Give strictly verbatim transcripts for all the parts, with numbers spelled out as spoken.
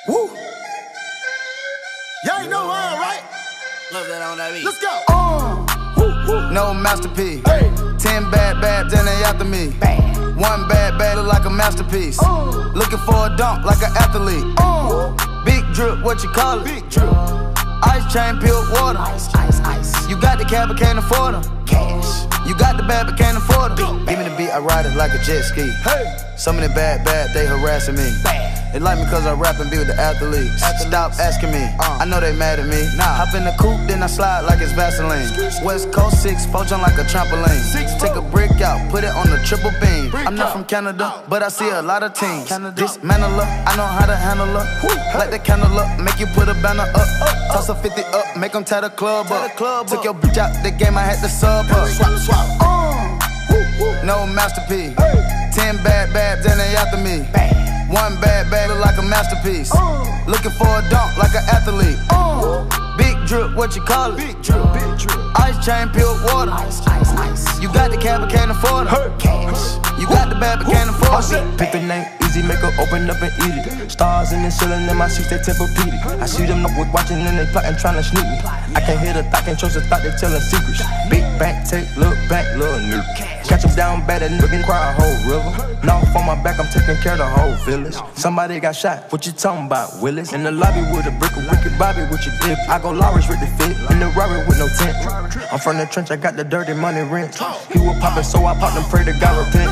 Woo. Y'all ain't know why, right? Love that on that beat. Let's go. Uh. Woo, woo. No masterpiece. Hey. Ten bad babs and they after me. Bad. One bad bad look like a masterpiece. Uh. Looking for a dunk like an athlete. Uh. Big drip, what you call it? Big drip. Ice chain, peeled water. Ice, ice, ice. You got the cab, but can't afford them. Cash. You got the bad, but can't afford them. Give me the beat, I ride it like a jet ski. Hey. Some of the bad, bad, they harassing me. Bad. They like me cause I rap and be with the athletes. athletes. Stop asking me, Uh. I know they mad at me. Nah. Hop in the coupe, then I slide like it's Vaseline. West Coast six, four jump like a trampoline. Six, Take a brick out, put it on the triple beam. Brick I'm not out. from Canada, but I see a lot of teams. Canada. Dismantle her, I know how to handle her. Light the candle up, make you put a banner up. Toss a fifty up, make them tie the club up. Took your bitch out the game, I had to sub her. Swap, swap. Uh. Woo, woo. No masterpiece. Hey. Ten bad babs and they after me. Bad. One bad bag look like a masterpiece. Uh. Looking for a dunk like an athlete. Uh. Big drip, what you call it? Big drip, big drip. Ice chain, peeled water. Ice, ice, ice. You got the cab, but can't afford Hey. it. Cash. You got the bad, but can't afford it. Pimpin' ain't easy, make her open up and eat it. Stars in the ceiling, in my seats, they Tempur-Pedic. I see them up with watching and they plotting, trying to sneak me. I can't hear the thought, can't trust the thought, they telling secrets. Big bank, take, look back, little nigga. Catch them down bad, that nigga can cry a whole river. Now on my back, I'm taking care of the whole village. Somebody got shot, what you talking about, Willis? In the lobby with a brick, a wicked Bobby with your dip. I go Lawrence with the fit, in the Rari with no tent. I'm from the trench, I got the dirty money rent. He was poppin', so I popped and pray to God repent.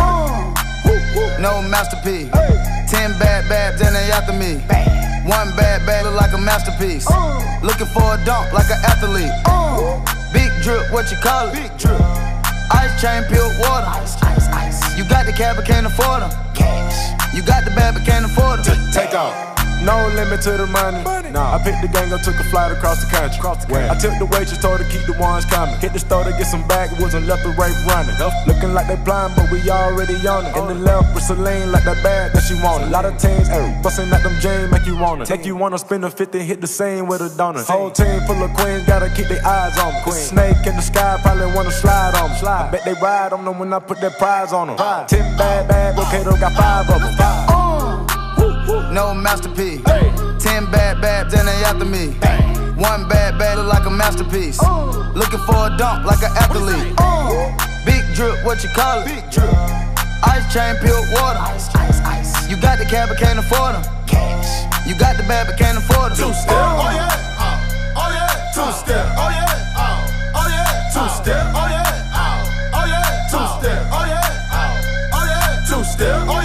No masterpiece. Ten bad babs and they after me. Bad. One bad bag look like a masterpiece. Uh. Looking for a dunk like an athlete. Uh. Big drip, what you call it? Big drip. Ice chain, peeled water. Ice, ice, ice. You got the cab, but can't afford them. Cash. You got the bad, but can't afford them. Take off. No limit to the money. Nah. I picked the gang up, took a flight across the country. Across the country. I took the waitress, told her to keep the ones coming. Hit the store to get some backwoods and left the right running. Looking like they blind, but we already on it. In the left with Celine, like that bag that she wanted. A lot of teams, ay, bustin' at them jeans, make you want it. Make you wanna spend a fifty, hit the same with a donut. Whole team full of queens, gotta keep their eyes on me. Snake in the sky, probably wanna slide on me. I bet they ride on them when I put that prize on them. Ten bad, bad, Kato got five of them. No masterpiece. Hey. Ten bad babs and they after me. Bad. One bad bag look like a masterpiece. Uh. Looking for a dunk like an athlete. Uh. Big drip, what you call it? Big drip. Ice chain, peeled water. Ice, ice, ice. You got the cab, but can't afford them. Cash. You got the bad, but can't afford them. Two step. Oh yeah. Uh. Oh yeah. Two step. Oh yeah. Uh. Oh yeah. Two step. Oh yeah. Uh. Oh yeah. Two step. Oh yeah. Uh. Oh yeah. Two step. Oh